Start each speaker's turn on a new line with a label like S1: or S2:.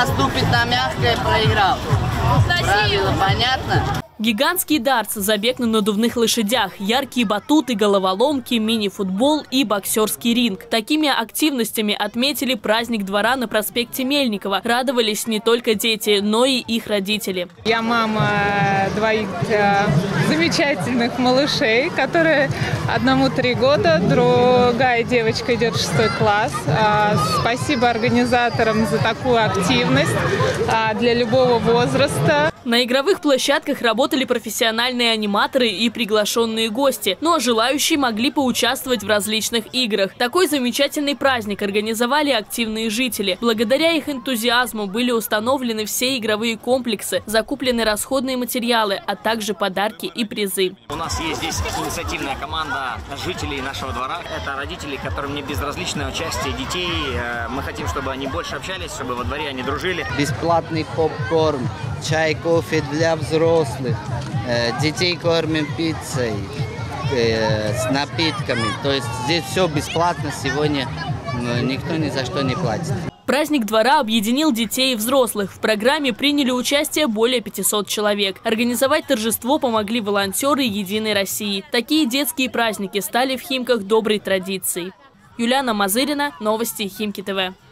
S1: наступит на мягкое, проиграл. Правило понятно?
S2: Гигантский дартс, забег на надувных лошадях, яркие батуты, головоломки, мини-футбол и боксерский ринг. Такими активностями отметили праздник двора на проспекте Мельникова. Радовались не только дети, но и их родители.
S3: Я мама двоих замечательных малышей, которые одному 3 года, другая девочка идет в 6 класс. Спасибо организаторам за такую активность для любого возраста.
S2: На игровых площадках работали профессиональные аниматоры и приглашенные гости, но желающие могли поучаствовать в различных играх. Такой замечательный праздник организовали активные жители. Благодаря их энтузиазму были установлены все игровые комплексы, закуплены расходные материалы, а также подарки и призы.
S4: У нас есть здесь инициативная команда жителей нашего двора. Это родители, которым не безразличное участие детей. Мы хотим, чтобы они больше общались, чтобы во дворе они дружили.
S1: Бесплатный попкорн, чай, кофе для взрослых. Детей кормим пиццей, с напитками. То есть здесь все бесплатно сегодня, никто ни за что не платит.
S2: Праздник двора объединил детей и взрослых. В программе приняли участие более 500 человек. Организовать торжество помогли волонтеры «Единой России». Такие детские праздники стали в Химках доброй традицией. Юлиана Мазырина, новости Химки ТВ.